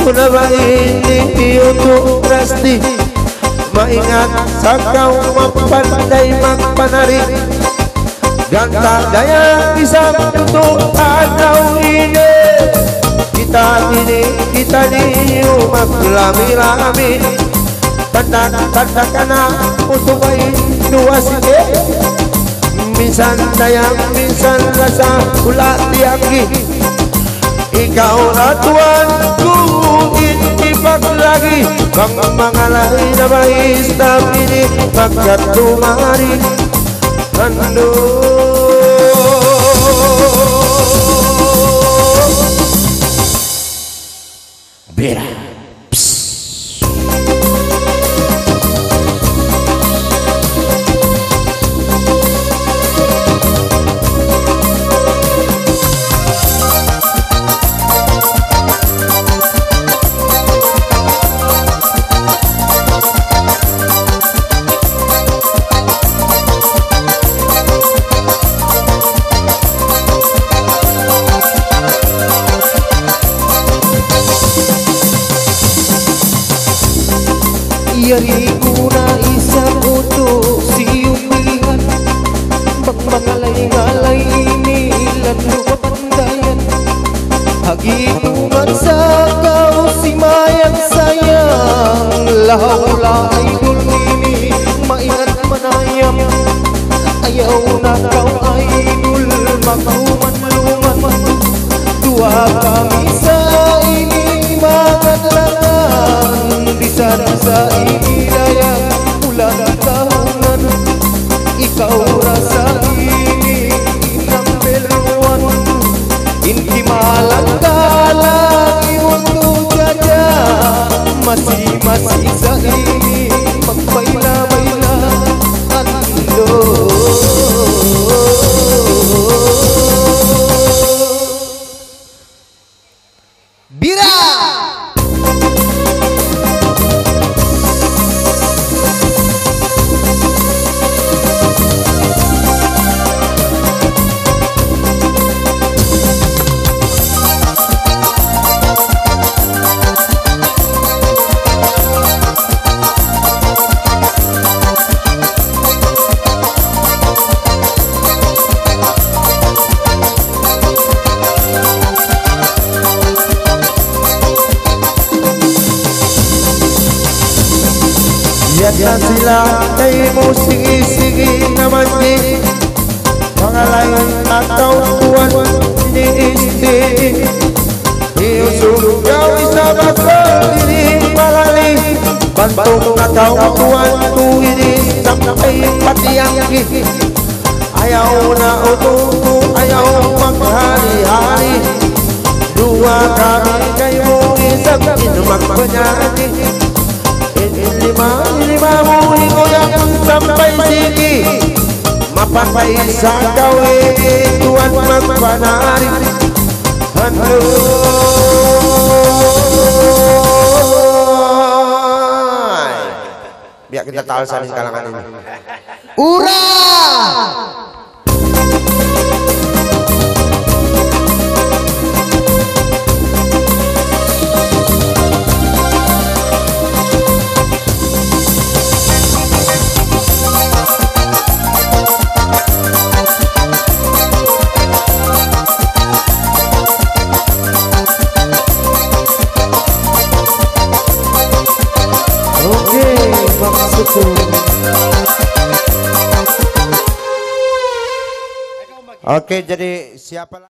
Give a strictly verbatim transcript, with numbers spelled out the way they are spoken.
Una ba ini untuk Rasti, maingat sa kau mapandai magpanari, ganda daya isang untuk araw ini. Kita ini, kita ini maglami-lami, tanda-tanda ka na untuk bayi dua sige. Minsan dayang, minsan rasa ulat dianggi, ikaw na tuwan ko itibag lagi. Kang mangalay na bahis na pini pagkatumari ando. Bira Yari ko na isang uto siyupihan, magmangalay-ngalay inilan lupapandayan. Hagitungan sa kau si mayang sayang, lahaw-la idol nini maingat manayam. Ayaw na kau idol magluman-luman, dua kami sa ini magadlangan. Bisa-bisa ini daya ulang tahunan, ikaw rasa ini number one. Hindi malanggalang untuk jaja, masih-masih sa ini magbayla-bayla ando. Bira! Yan sila kay mo sige-sige naman di, pangalay ataw tuwan iniisti. Iusugaw isa bakal ini malali, bantong ataw tuwan tu ini sampai patianggi. Ayaw na ututo, ayaw maghari-hari, dua kami kayo isang magpanyagi. Lima, lima muli ko yang sampai sini, mapapai sa gawin tuan magpanari ando. Biar kita tahu saling kalangan ini. Ura! Oke, jadi siapa